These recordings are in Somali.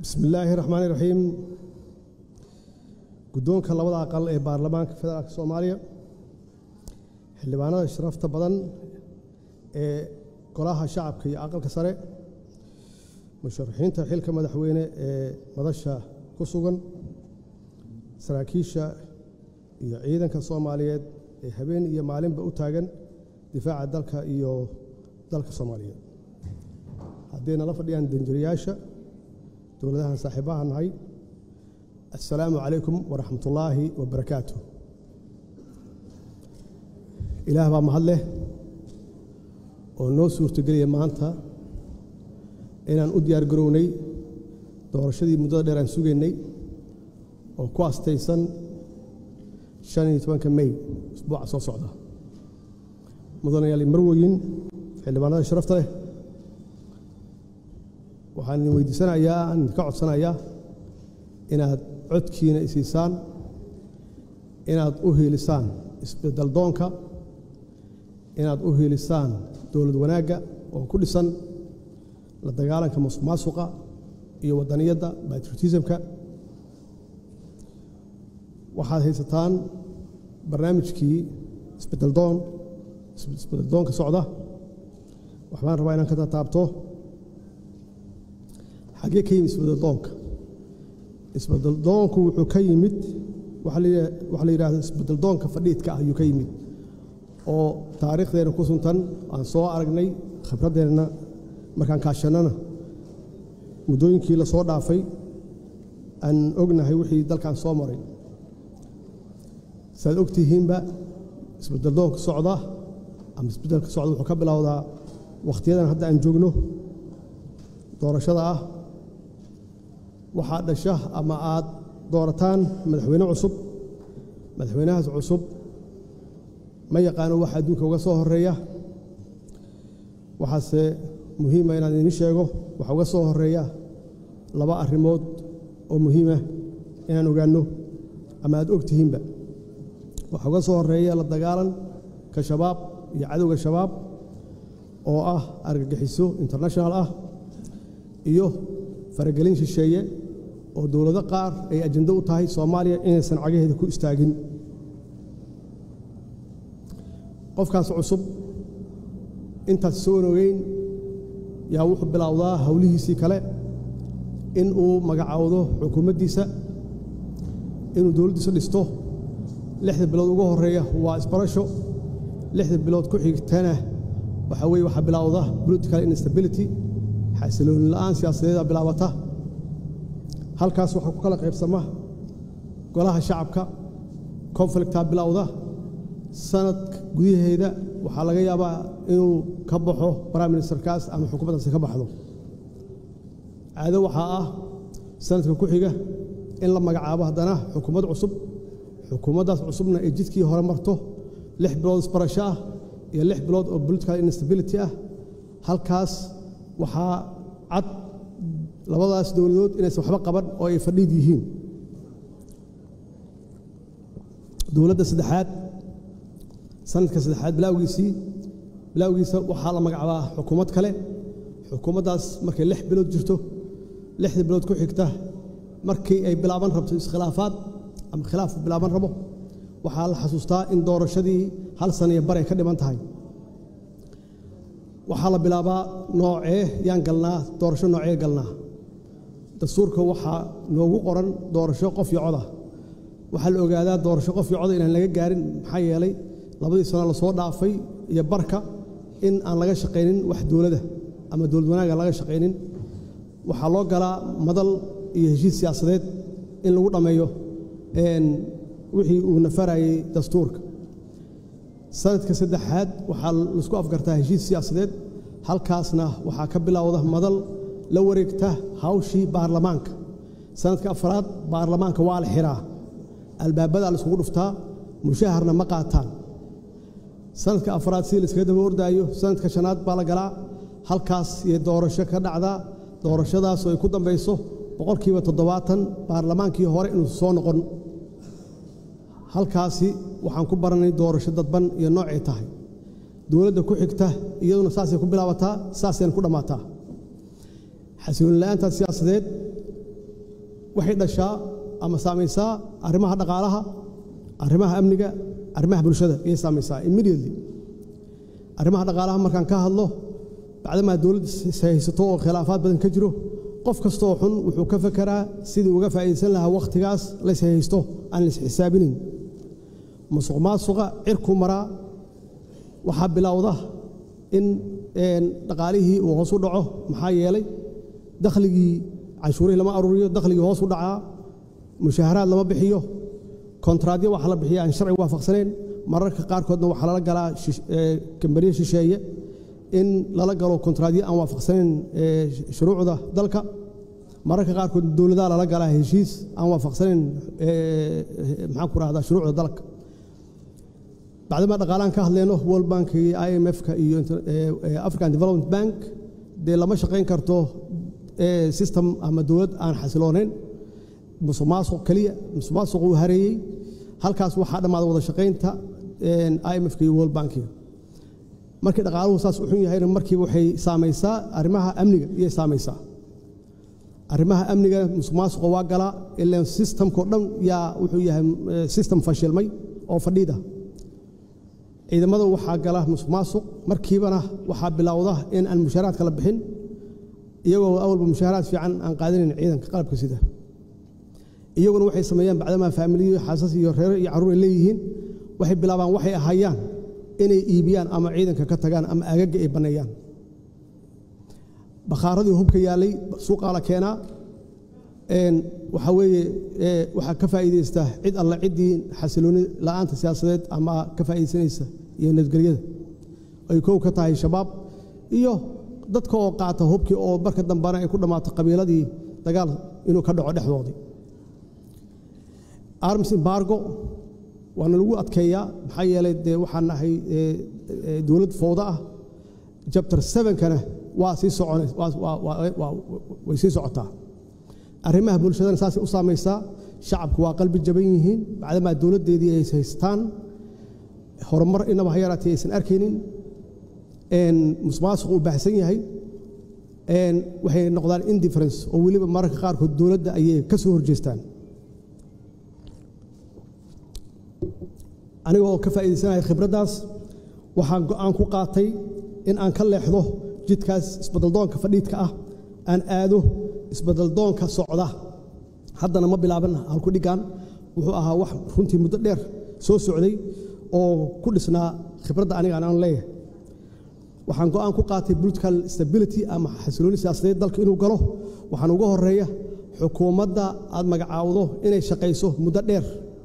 بسم الله الرحمن الرحيم قدوم كلامنا أقل برلمان فدرالك الصومالية حلبانا شرفت بدن قراها شعب كي أقل كسرة مشرحين ترحيل كمدحوينة مدشة كسوغن سراكيشة عيدا كالصومالية هبين يمالين بأوتاغن دفاع الدلك إيو دلك الصومالية هدينا لفظيان دنجرياشة دولتها صاحبها نهي السلام عليكم ورحمة الله وبركاته إله با مهله ونو suurtageliya maanta inaan u diyaar garownay doorashadii muddada dheer aan sugaynay oo ku astaysan 15 May usbuuca soo socda mudanayaal marwooyin xildhibaanada sharafta leh waxaan weydiisanayaa aan ka codsanayaa inaad codkiina isiisaan inaad u heelisaan isbedel doonka inaad u heelisaan dawlad wanaagga oo ku dhisan la dagaalanka musuqmaasuqa iyo wadaniyadda patriotismka waxaad haysataan barnaamijkii isbedel doonka socda waxaan rabaa inaan ka taabto xagee ka yimid isbedel doonku wuxuu ka yimid waxa la yiraahdo isbedel doonka fadhiidka ayuu ka yimid oo taariikhdeena ku suntan aan soo aragnay khibradeena markaan kaashanana muddooyinkii la soo dhaafay aan ognahay wixii dalkan soo maray saad ogtihiinba isbedel doonka socda ama isbedelka socda wuxuu ka bilowdaa waqtiyadan hadda aan joogno doorashada ah waxaa dhasha ama aad doorataan madaxweyne cusub madaxweynahaas cusub ma yaqaano waxa adduunka uga soo horeeya waxaase muhiim ah inaan idin sheego waxa uga soo horeeya laba arrimood oo muhiim ah inaan ogaano ama aad ogtihiinba waxa uga soo horeeya la dagaalan ka shabaab iyo cadowga shabaab oo ah argagixiso international ah iyo faragelin shisheeye oo dawlado qaar ay ajando u tahay Soomaaliya inaysan cagaheeda ku istaagin qofkaas cusub intaas soo rogeyn yaa wuxuu bilowdaa hawlihiisii kale in uu magacaawdo xukuumaddiisa inuu dawladdiisa dhisto 6 bilood ugu horeeya waa isbarasho 6 bilood ku xigtana waxa bilowda political instability xasilooni la'aan siyaasadeed bilaabata halkaas waxa ku kala qaybsama golaha shacabka conflicta bilowda sanad gudaheeda waxa laga yaabaa inuu ka baxo prime minister kaas ama xukuumaddaas ka baxdo caado waxa ah sanadka ku xiga in la magacaabo hadana xukuumad cusub xukuumaddaas cusubna ay jidkii hore marto 6 bilood isbarasho ah iyo 6 bilood oo political instability ah halkaas waxaa cad labadaas dawladood inaysan waxba qaban oo ay fadhiid yihiin dawladda saddexaad sanadka saddexaad bilowgiisa waxaa la magacaabaa xukuumad kale xukuumaddaas markay 6 bilood jirto 6 bilood ku xigta markii ay bilaaban rabto iskhilaafaad ama khilaaf bilaaban rabo waxaa la xasuustaa in doorashadii hal sano iyo bar ay ka dhiman tahay waxaa la bilaabaa noocee yaan galnaa doorasho noocee galnaa dastuurka waxaa noogu qoran doorasho qof iyo cod ah waxaa la ogaadaa doorasho qof iyo cod inaan laga gaarin maxaa yeelay labadii sano la soo dhaafay iyo barka in aan laga shaqaynin wax dawladda ama dawlad wanaagga laga shaqaynin waxaa loo galaa madal iyo heshiis siyaasadeed in lagu dhameeyo wixii uu nafarayay dastuurka sanadka saddexaad waxaa la isku afgartaa heshiis siyaasadeed halkaasna waxaa ka bilowda madal la wareegta hawshii baarlamaanka sanadka afraad baarlamaanka waa la xiraa albaabada la isku dhuftaa mushaharna ma qaataan sanadka afraad si la iskaga daba ordaayo sanadka shanaad baa la galaa halkaas iyo doorasho ka dhacda doorashadaas oo ay ku dambayso 70% baarlamaankii hore inuu soo noqon halkaasi waxaan ku baranay doorasho dadban iyo noocay tahay dawladda ku xigta iyaduna saasay ku bilaabataa saasayna ku dhamaataa xasilooni la'aanta siyaasadeed waxay dhashaa ama saamaysaa arrimaha dhaqaalaha, arrimaha amniga, arrimaha bulshada ay saamaysaa immediately. arrimaha dhaqaalaha markaan ka hadlo bacdama dawladda haysato oo khilaafaad badan ka jiro, qof kasta oo xun wuxuu ka fekeraa sidii uga faa'iideysan lahaa waqtigaas la haysto aan la xisaabinin. musuqmaasuqa cirku maraa, waxaa bilowda in dhaqaalihii uu hoos u dhaco. maxaa yeelay dakhligii canshuurihii lama aruuriyo, dakhligii hoos u dhacaa, mushaharaad lama bixiyo, kontraadyo waxa la bixiya aan sharci waafaqsanayn. mararka qaarkoodna waxaa lala galaa kambaniyo shisheeye in lala galo kontraadyo aan waafaqsanayn shuruucda dalka. mararka qaarkood dowladaha lala galaa heshiis aan waafaqsanayn maxaan ku rahdaa shuruucda dalka. bacdama dhaqaalaan ka hadlayno World Bank iyo IMF-ka iyo African Development Bank dee lama shaqayn karto system ama dowlad aan xasiloonayn. musuqmaasuq kaliya musuqmaasuq uu hareeyey, halkaas waxaa dhammaaday wada shaqaynta IMF-ka iyo World Bank. markii dhaqaaluhu saas u xun yahayna markiiba waxay saamaysaa arrimaha amniga iyo saamaysaa arrimaha amniga. musuqmaasuqa waa galaa ilaa systemko dhan yaa wuxuu yahay system fashilmay oo fadhiida. ciidamada waxaa gala musuqmaasuq, markiibana waxaa bilowda in aan mushaharaadka la bixin, iyagoo awalba mushaharaad fiican aan qaadanayn ciidanka qalabka sida. iyaguna waxay sameeyaan bacdama faamiliyo xaasas iyo reer iyo carruur ay leeyihiin, waxay bilaabaan waxay ahayaan inay iibiyaan ama ciidanka ka tagaan ama agaga ay baneeyaan. bakhaaradii hubka yaalay suuqaa la keenaa, waxa weeye waxaa ka faa'iideysta cid alla ciddii xasilooni la'aanta siyaasadeed ama ka faa'iideysanaysa iyo nabadgelyada ay koow ka tahay shabaab iyo dadka oo qaata hubkii oo marka dambana ay ku dhammaato qabiiladii dagaal inuu ka dhaco dhexdoodii. arms embargo waana lagu adkeeyaa, maxaa yeelay dee waxaan nahay dowlad fowda ah. chapter 7-kana waa sii way sii socotaa. arrimaha bulshadana saasay u saamaysaa. shacabku waa qalbi jaban yihiin bacdamaa dowladdeedii ay haystaan horumar inaba ha yaraatee aysan arkaynin. musuqmaasuqu uu baahsan yahay, waxay noqdaan indifference oo weliba mararka qaarkood dowladda ayay ka soo horjeestaan. aniga oo ka faa'iideysanaya khibraddaas waxaan go'aan ku qaatay in aan ka leexdo jidkaas isbeddeldoonka fadhiidka ah, aan aado isbeddeldoonka socda. haddana ma bilaaban halku dhigaan, wuxuu ahaa wax runtii muddo dheer soo socday oo ku dhisnaa khibradda aniga aan leeyahay. waxaan go'aan ku qaatay political stability ama xasilooni siyaasadeed dalka inuu galo. waxaan uga horeeya xukuumadda aad magacaawdo inay shaqayso muddo dheer,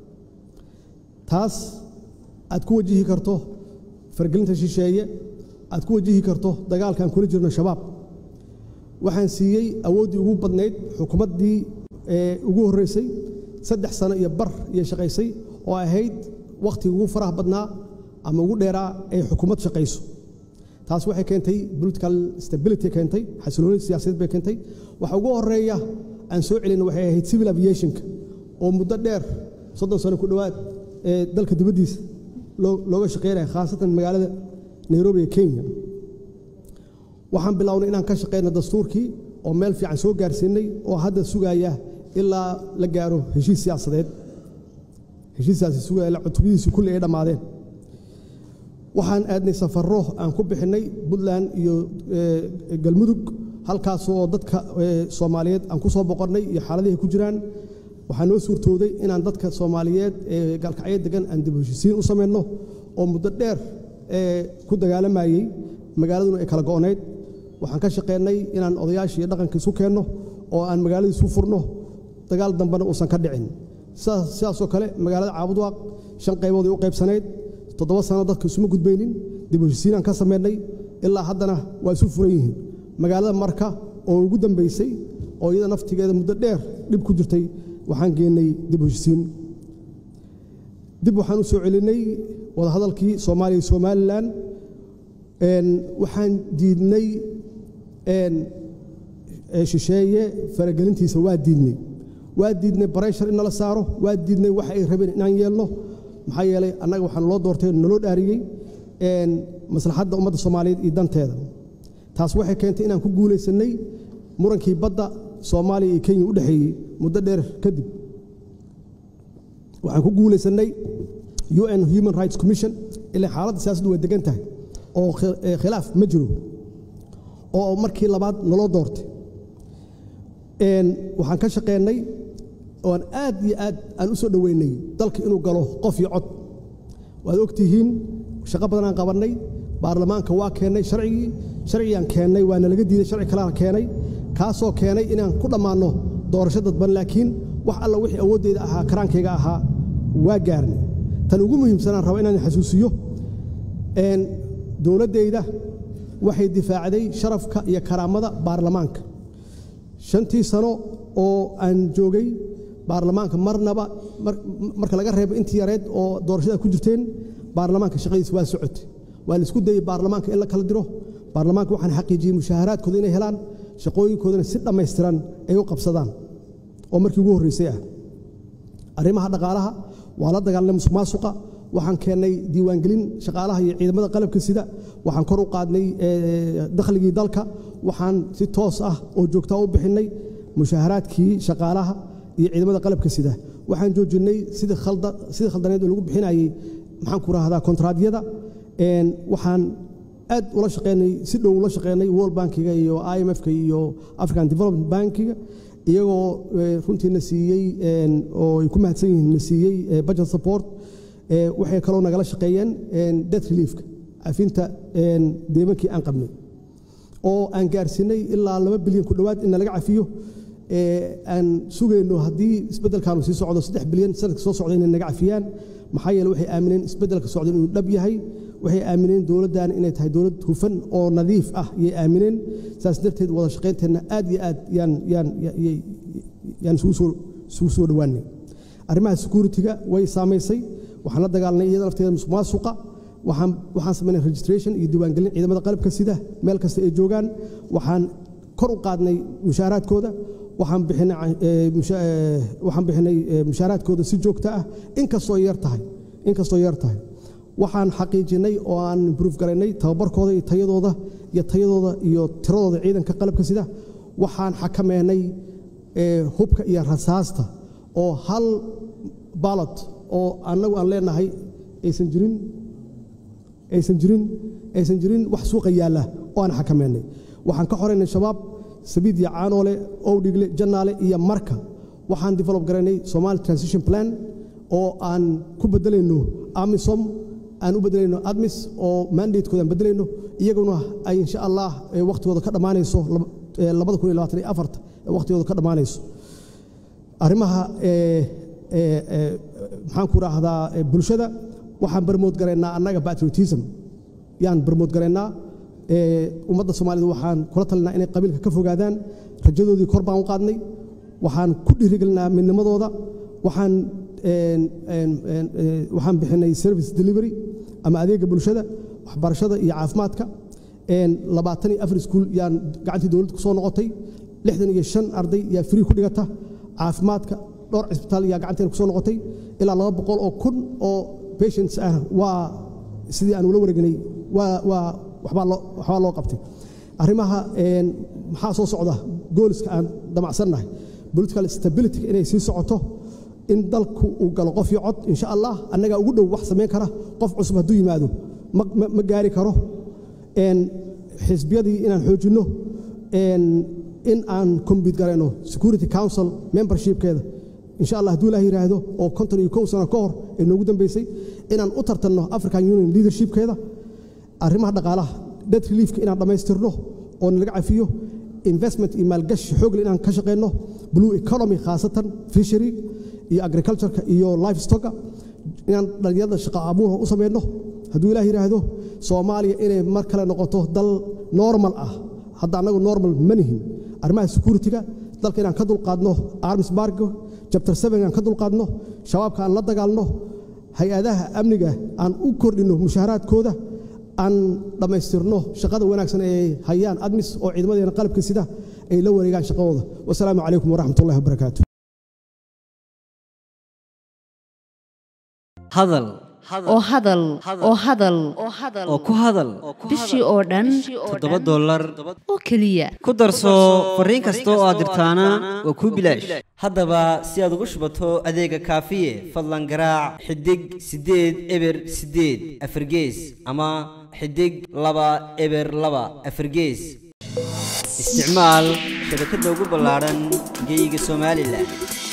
taas aad ku wajihi karto fargelinta shisheeye, aad ku wajihi karto dagaalkan kula jirno shabaab. waxaan siiyey awooddii ugu badnayd xukuumaddii ugu horreysay 3 sano iyo bar iyo shaqaysay oo ahayd wakhtigii ugu faraha badnaa ama ugu dheeraa ee xukuumad shaqayso. taas waxay keentay political stability, keentay xasilooni siyaasadeed bay keentay. waxa ugu horeeya aan soo celina waxay ahayd civil aviation-ka oo muddo dheer 30 sano ku dhowaad dalka dibaddiisa looga shaqeynaya, khaasatan magaalada Nairobi ee Kenya. waxaan bilownay inaan ka shaqeyno dastuurkii oo meel fiican soo gaarsiinay oo hadda sugaya ilaa la gaaro heshiis siyaasadeed. heshiiskaasi sugaya ilaa cutubadiisu kulli ay dhammaadeen. waxaan aadnay safarro aan ku bixinay Puntland iyo Galmudug, halkaasoo dadka Soomaaliyeed aan ku soo boqonnay iyo xaaladahay ku jiraan. waxaa noo suurtooday inaan dadka Soomaaliyeed ee gaalkacyo degan aan dib u heshiisiin u samayno oo muddo dheer ku dagaalamayay, magaaladuna ay kala go'onayd. waxaan ka shaqeynay inaan odayaashii iyo dhaqanka isu keenno oo aan magaaladii isu furno, dagaal dambena uusan ka dhicin. sidaasoo kale magaalada Caabudwaaq 5 qaybood ay u qaybsanayd, 7 sano dadka isuma gudbaynin, dib u heshiisiin aan ka samaynay, ilaa haddana waa isu furan yihiin. magaalada Marka oo ugu dambeysay oo iyada naftigeeda muddo dheer dhib ku jirtay, waxaan geenay dib u heshiisiin. dib waxaan u soo celinay wada hadalkii Soomaaliya iyo Somaliland. waxaan diidnay shisheeye faragelintiisa, waa diidnay pressure in la saaro, waa diidnay wax ay rabeen inaan yeelno. maxaa yeelay annaga waxaan loo doortay naloo dhaariyey maslaxadda ummadda Soomaaliyeed iyo danteeda. taas waxay keentay inaan ku guulaysanay murankii badda Soomaaliya iyo Kenya u dhaxeeyay muddo dheer kadib waxaan ku guuleysanay UN Human Rights Commission ilaa xaaladda siyaasaddu way degan tahay oo khilaaf ma jiro oo markii labaad naloo doortay waxaan ka shaqeynay oo aad iyo aad aan u soo dhaweynay dalka inuu galo qof iyo cod waad ogtihiin shaqo badan aan qabanay baarlamaanka waa keenay sharciyan keenay waana laga diiday sharci kale aan keenay kaasoo keenay inaan ku dhammaano doorasho dadban laakiin wax alla wixii awooddeeda ahaa karaankayga ahaa waa gaarnay tan ugu muhiimsanaan rabo inaan xasuusiyo dowladdayda waxay difaacday sharafka iyo karaamada baarlamaanka 5 sano oo aan joogay baarlamaanka marnaba marka laga reebo intii yareed oo doorashada ku jirteen baarlamaanka shaqadiisa waa socotay waa la isku dayay baarlamaanka in la kala diro baarlamaanka waxaan xaqiijiyay mushaharaadkooda inay helaan shaqooyinkoodana si dhammaystiran ay u qabsadaan oo markii ugu horreysay ah arrimaha dhaqaalaha waa la dagaalanay musuqmaasuqa waxaan keennay diiwaangelin shaqaalaha iyo ciidamada qalabka sida waxaan kor u qaadnay dakhligii dalka waxaan si toos ah oo joogto u bixinay mushaharaadkii shaqaalaha iyo ciidamada qalabka sida waxaan joojinay sida khaldaneed oo lagu bixinayay maxaan ku raahdaa kontraadyada waxaan aad ula shaqeynay si dhow ula shaqeynay World Bankiga iyo IMF-ka iyo African Development Bankiga iyagoo runtiina siiyey oo ay ku mahadsan yihiin na siiyey budget support waxay kaloo nagala shaqeeyeen debt relief-ka cafinta deemankii aan qabnay oo aan gaarsiinay ilaa 2 bilyan ku dhawaad in laga cafiyo aan sugayno haddii isbeddelkaanu sii socdo 3 bilyan sanadka soo socda inay naga cafiyaan maxaa yeelay waxay aamineen isbeddelka socda inuu dhab yahay waxay aamineen dowladdan inay tahay dowlad hufan oo nadiif ah ayay aamineen saas darteed wada shaqeynteena aad iyo aad yaan isugu soo dhawaanay arrimaha security-ga way saamaysay waxaan la dagaalanay iyada lafteeda musuqmaasuqa waxaan sameynay registration iyo diiwaangelin ciidamada qalabka sida meel kasta ay joogaan waxaan kor u qaadnay mushaharaadkooda waxaan bixinay mushaharaadkooda si joogto ah inkastoo yar tahay waxaan xaqiijinay oo aan improve garaynay tababarkooda iyo tayadooda iyo tiradooda ciidanka qalabka sida waxaan xakameynay hubka iyo rasaasta oo hal ballot oo annagu aan leenahay aysan jirin wax suuqa yaalla oo aan xakameynay waxaan ka xoreynay shabaab sabiid iyo caanoole owdhigle jannaale iyo marka waxaan develop garaynay Somali Transition Plan oo aan ku bedelayno AMISOM aan u bedelayno ADMIS oo mandate-kooda aan bedelayno iyaguna ay insha Allah waqtigooda ka dhamaanayso 2024 waqtigooda ka dhamaanayso arrimaha maxaan ku raahdaa bulshada waxaan barmood garaynaa annaga patriotism yaan barmood garaynaa ummadda Soomaalida waxaan kula talinaa inay qabiilka ka fogaadaan rajadoodii kor baan u qaadnay waxaan ku dhiirigelinaa midnimadooda waxaan bixinay service delivery ama adeega bulshada waxbarashada iyo caafimaadka 24 iskuul yaan gacantii dowladda ku soo noqotay 65 arday yaa free ku dhigata caafimaadka dhowr cisbitaal yaa gacanteena ku soo noqotay ilaa 200 oo kun oo patients ah waa sidii aan ula wareegnay waxbaa loo qabtay arrimaha maxaa soo socda gooliska aan damacsannahay political stability inay sii socoto in dalku uu galo qof iyo cod insha Allah annaga ugu dhow wax sameyn kara qof cusub hadduu yimaado ma gaari karo xisbiyadii inaan xoojinno in aan compete garayno Security Council membership-keeda insha Allah hadduu Ilaahay yiraahdo oo 51 sano ka hor ee noogu dambeysay inaan u tartanno African Union leadership-keeda arrimaha dhaqaalaha debt relief-ka inaan dhammaystirno oo laga cafiyo investment iyo maalgashi xoog leh inaan ka shaqeyno blue economy khaasatan fishery iyo agriculture-ka iyo livestock inaan dhalinyarada shaqo abuur u sameeyno hadduu Ilaahay yiraahdo Soomaaliya inay mar kale noqoto dal normal ah hadda anagu normal manihin arrimaha security-ga dalka inaan ka dulqaadno arms embargo chapter 7 aan ka dulqaadno shabaabka aan la dagaalno hay-adaha amniga aan u kordhino mushaharaadkooda aan dhammaystirno shaqada wanaagsan ee hayaan ADMIS oo ciidamadeena qalabka sida ay la wareegaan shaqadooda wassalaamu calaykum waraxmatullaahi wabarakaatuh hadal oo hadal oo ku hadal bishii oo dhan $7 oo kaliya ku darso fariin kasta oo aad dirtaana waa ku bilaash haddaba si aad ugu shubato adeega kaafiye fadlan garaac xidig 8 eber 8 afargees ama xidig 2 eber 2 afargees isticmaal shabakadda ugu ballaaran geyga Soomaaliland